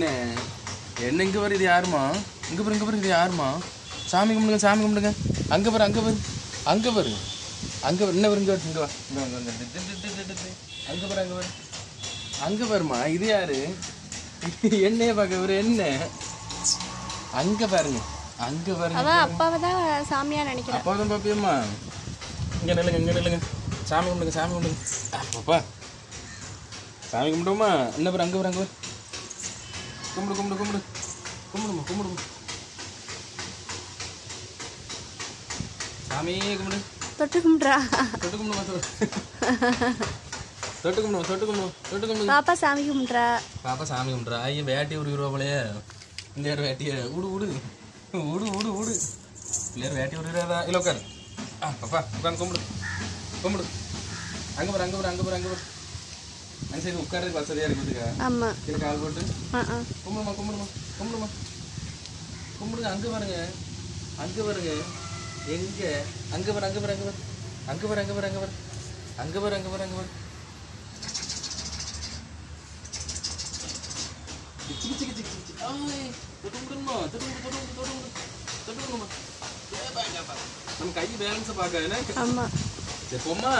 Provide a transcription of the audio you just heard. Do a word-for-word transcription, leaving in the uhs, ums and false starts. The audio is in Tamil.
என்ன என்ன இங்க பாரு இது யாருமா இங்க பாரு இங்க பாரு இது யாருமா சாமி கும்பிடுங்க சாமி கும்பிடுங்க அங்க பாரு அங்க பாரு அங்க பாரு அங்க பாரு என்ன பாரு இங்க இங்க வா இங்க அங்க அங்க பாரு அங்க பாரு அங்க பாருமா இது யாரு என்னைய பார்க்க இவரு என்ன அங்க பாருங்க அங்க பாருங்க அவ அப்பாவை தான் சாமியா நினைக்கிறேன் அப்பா தான் பாப்பியம்மா இங்க நில்லுங்க இங்க நில்லுங்க சாமி கும்பிடுங்க சாமி கும்பிடுங்க அப்பா சாமி கும்பிடுமா என்ன பாரு அங்க பாரு அங்க பாரு கும்பிடு கும்பிடு கும்பிடு கும்பிடுமா கும்பிடுமா சாமி கும்பிடு தொட்டு கும்பிடுறா தொட்டு கும்பிடுமா தொட்டு கும்பிடுமா தொட்டு கும்பிடுமா தொட்டு கும்பிடு பாப்பா சாமி கும்பிடுறா பாப்பா சாமி கும்பிடுறா ஐயா வேட்டி ஒரு இருபா போலையே இந்த யார் வேட்டிய விடு விடு விடு விடு விடு பிள்ளையார் வேட்டி ஒரு இருபதா இல்லை உட்காரு ஆ பாப்பா உட்காந்து கும்பிடு கும்பிடு அங்கே பாரு அங்கே பாரு அங்கே பாரு அங்கே பாரு அந்த சைடு உட்காரதுக்கு வசதியாக இருக்குதுக்கா ஆமா கீழே கால் போட்டு ஆ ஆ கும்பிடுமா கும்பிடுமா கும்பிடுமா கும்பிடுங்க அங்கே பாருங்க அங்கே பாருங்க எங்கே அங்கே பாரு அங்கே பாரு அங்கே பாரு அங்கே பாரு அங்கே பாரு அங்கே பாரு அங்கே பாரு அங்கே பாரு அங்கே பாரு சிக்கி சிக்கி சிக்கி சிக்கி ஆய் தொடுங்கம்மா தொடுங்க தொடுங்க தொடுங்க தொடுங்கம்மா ஏ பாங்க பா நம்ம கை பேலன்ஸ் பார்க்க என்ன ஆமா சரி போம்மா